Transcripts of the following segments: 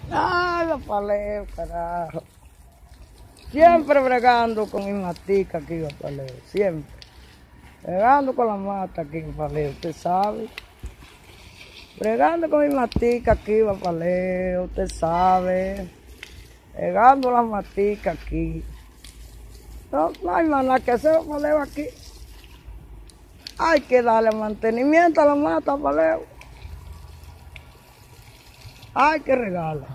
Ay, los paleos, carajo. Siempre bregando con mi matica aquí, los paleos, siempre. Bregando con la mata aquí, los paleos, usted sabe. Bregando con mi matica aquí, los paleos, usted sabe. Bregando las maticas aquí. No hay más nada que hacer, los paleos aquí. Hay que darle mantenimiento a la mata, paleos. Hay que regalar.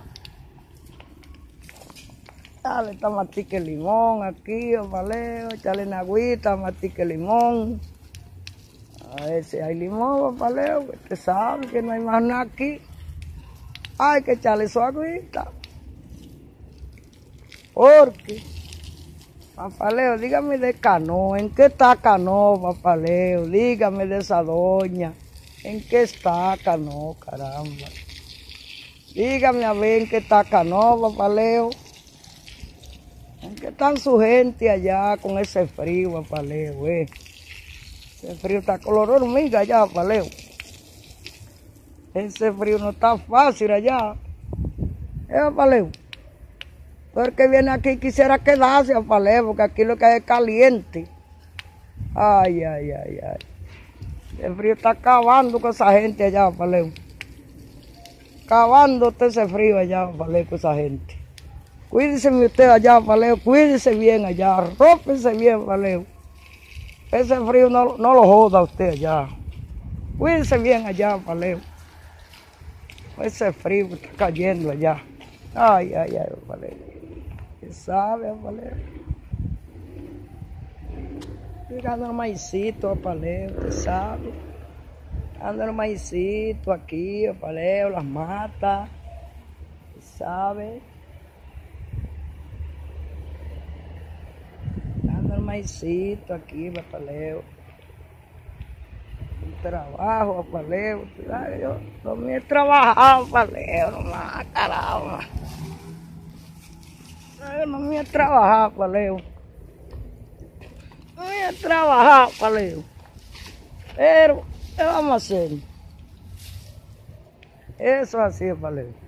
Dale esta matica de limón aquí, paleo, echarle una agüita, matica de limón. A ver si hay limón, paleo, usted sabe que no hay más nada aquí. Hay que echarle su agüita. Porque, papaleo, dígame de Cano, ¿en qué está Cano, papaleo? Dígame de esa doña, ¿en qué está Cano, caramba? Dígame a ver en qué está Cano, papaleo. ¿En qué están su gente allá con ese frío, papaleo, Ese frío está color hormiga allá, papaleo. Ese frío no está fácil allá. Papaleo. Todo el que viene aquí quisiera quedarse, papaleo, porque aquí lo que hay es caliente. Ay, ay, ay, ay. El frío está acabando con esa gente allá, papaleo. Acabándote ese frío allá, papaleo, con esa gente. Cuídese usted allá, paleo, cuídese bien allá, arrópese bien, paleo. Ese frío no lo joda usted allá. Cuídese bien allá, paleo. Ese frío está cayendo allá. Ay, ay, ay, paleo. ¿Qué sabe, paleo? Tirando el maicito, paleo, usted sabe. Anda el maicito aquí, paleo, las matas. ¿Usted sabe? El maicito aquí, papaleo. Un trabajo, papaleo. Yo no me he trabajado, papaleo, nomás, caramba. Yo no me he trabajado, papaleo. No me he trabajado, papaleo. Pero, ¿qué vamos a hacer? Eso así, papaleo.